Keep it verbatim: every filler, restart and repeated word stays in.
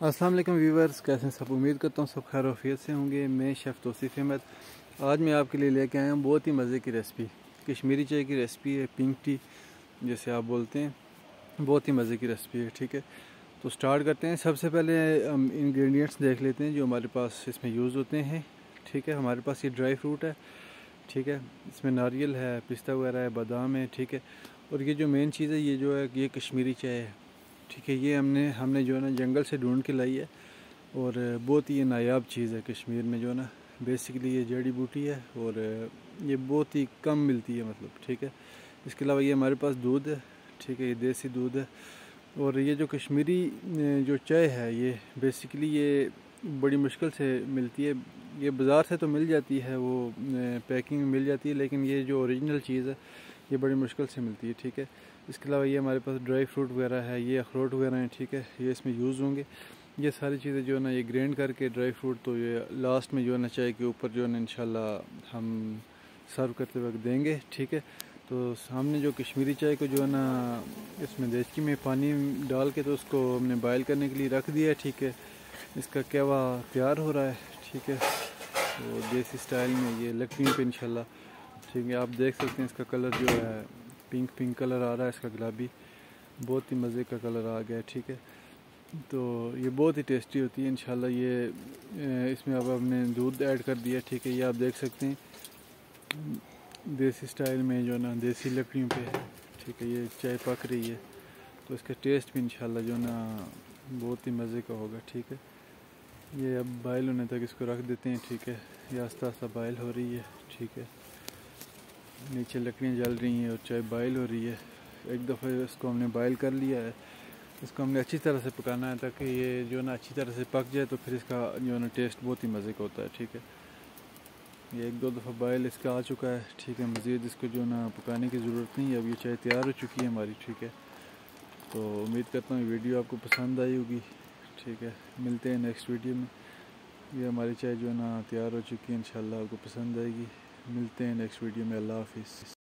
अस्सलाम वालेकुम व्यूवर्स, कैसे हैं सब। उम्मीद करता हूँ सब खैर वफियत से होंगे। मैं शेफ़ तौसीफ़ अहमद आज मैं आपके लिए लेके आया हूँ बहुत ही मज़े की रेसिपी। कश्मीरी चाय की रेसिपी है, पिंक टी जैसे आप बोलते हैं। बहुत ही मज़े की रेसिपी है। ठीक है, तो स्टार्ट करते हैं। सबसे पहले हम इंग्रेडिएंट्स देख लेते हैं जो हमारे पास इसमें यूज़ होते हैं। ठीक है, हमारे पास ये ड्राई फ्रूट है। ठीक है, इसमें नारियल है, पिस्ता वगैरह है, बादाम है। ठीक है, और ये जो मेन चीज़ है ये जो है ये कश्मीरी चाय है। ठीक है, ये हमने हमने जो है ना जंगल से ढूंढ के लाई है और बहुत ही नायाब चीज़ है कश्मीर में जो है ना। बेसिकली ये जड़ी बूटी है और ये बहुत ही कम मिलती है मतलब। ठीक है, इसके अलावा ये हमारे पास दूध है। ठीक है, ये देसी दूध है। और ये जो कश्मीरी जो चाय है ये बेसिकली ये बड़ी मुश्किल से मिलती है। ये बाज़ार से तो मिल जाती है, वो पैकिंग में मिल जाती है, लेकिन ये जो ओरिजिनल चीज़ है ये बड़ी मुश्किल से मिलती है। ठीक है, इसके अलावा ये हमारे पास ड्राई फ्रूट वगैरह है, ये अखरोट वगैरह हैं। ठीक है, ये इसमें यूज़ होंगे। ये सारी चीज़ें जो है ना ये ग्राइंड करके ड्राई फ्रूट तो ये लास्ट में जो है ना चाय के ऊपर जो है ना इंशाल्लाह हम सर्व करते वक्त देंगे। ठीक है, तो सामने जो कश्मीरी चाय को जो है ना इसमें देचकी में पानी डाल के तो उसको हमने बॉयल करने के लिए रख दिया है। ठीक है, इसका कहवा तैयार हो रहा है। ठीक है, तो देसी स्टाइल में ये लकड़ियों पे इंशाल्लाह। ठीक है, आप देख सकते हैं इसका कलर जो है पिंक पिंक कलर आ रहा है इसका, गुलाबी, बहुत ही मज़े का कलर आ गया है। ठीक है, तो ये बहुत ही टेस्टी होती है इंशाल्लाह। ये इसमें अब हमने दूध ऐड कर दिया। ठीक है, ये आप देख सकते हैं देसी स्टाइल में जो ना देसी लकड़ियों पे। ठीक है, ये चाय पक रही है तो इसका टेस्ट भी इंशाल्लाह जो ना बहुत ही मज़े का होगा। ठीक है, ये अब बॉयल होने तक इसको रख देते हैं। ठीक है, ये आस्ता आस्ता बॉयल हो रही है। ठीक है, नीचे लकड़ियाँ जल रही हैं और चाय बॉयल हो रही है। एक दफ़ा इसको हमने बॉयल कर लिया है। इसको हमने अच्छी तरह से पकाना है ताकि ये जो ना अच्छी तरह से पक जाए, तो फिर इसका जो ना टेस्ट बहुत ही मज़े का होता है। ठीक है, ये एक दो दफ़ा बॉयल इसका आ चुका है। ठीक है, मज़ीद इसको जो ना पकाने की ज़रूरत नहीं है, अब ये चाय तैयार हो चुकी है हमारी। ठीक है, तो उम्मीद करता हूँ वीडियो आपको पसंद आई होगी। ठीक है, मिलते हैं नेक्स्ट वीडियो में। ये हमारी चाय जो है ना तैयार हो चुकी है, इंशाल्लाह आपको पसंद आएगी। मिलते हैं नेक्स्ट वीडियो में। अल्लाह हाफिज़।